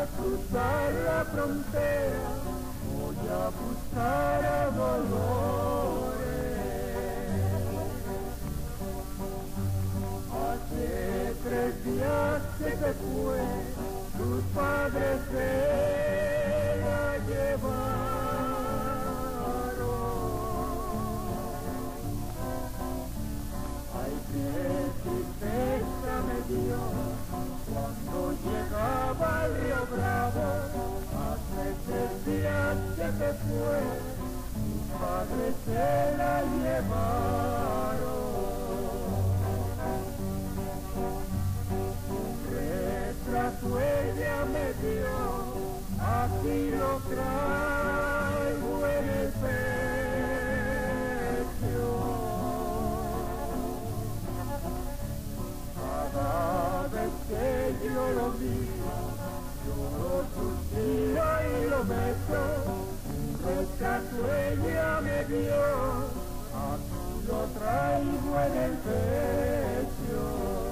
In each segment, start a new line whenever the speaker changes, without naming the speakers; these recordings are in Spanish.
cruzar la frontera, voy a buscar a Dolores. Hace 3 días que se fue, sus padres se la llevaron. Ay, qué tristeza me dio cuando llegaba al Río Bravo. Hace 3 días que se fue, sus padres se la llevaron. Un retraso ella me dio, así lo traigo en el pecho. Cada vez que yo lo miro, yo lo suspiro y lo beso. Un retraso ella me dio, así lo traigo en el pecho.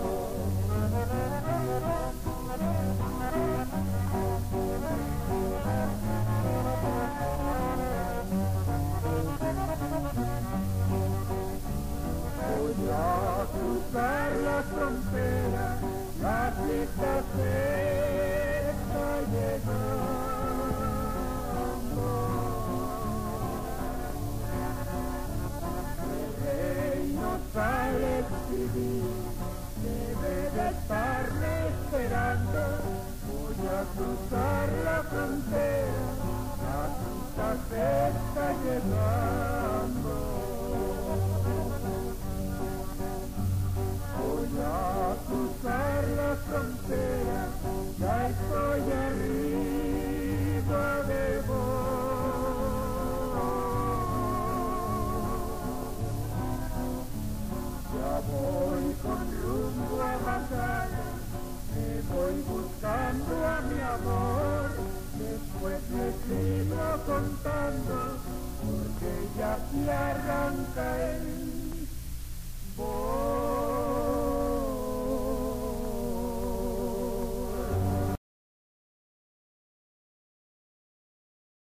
Voy a cruzar la frontera, la cita se está llegando. El rey nos sale civil, debe de estarme esperando. Voy a cruzar la frontera, la cita se está llegando. Voy a cruzar la frontera, ya estoy